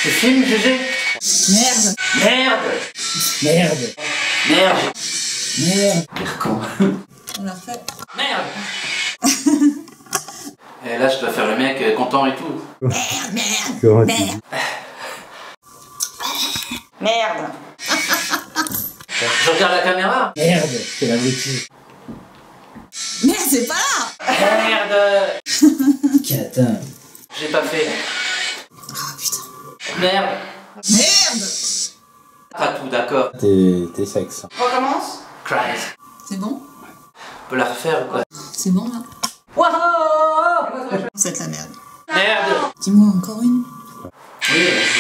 Tu filmes, GG? Merde. Merde. Merde. Merde. Merde. Pire con. On l'a refait. Merde. Et là, je dois faire le mec content et tout. Merde. Comment Merde. Merde. Je regarde la caméra. Merde, c'est l'abruti. Merde, c'est pas là. Merde. Catin. J'ai pas fait. Ah putain. Merde. Merde. Pas tout, d'accord. T'es sexe. Recommence. Christ. C'est bon? On peut la refaire ou quoi? C'est bon là? Wow. C'est de la merde. Merde. Dis-moi encore une. Oui.